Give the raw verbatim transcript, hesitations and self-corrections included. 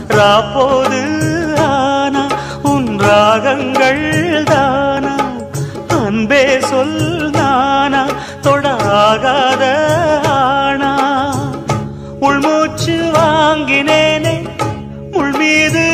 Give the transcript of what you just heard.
ராப்போது ஆனா உன் ராகங்கள் தானா அன்பே சொல் நானா தொடாகாத ஆனா உள்மூச்சு வாங்கினேனே முள் மீது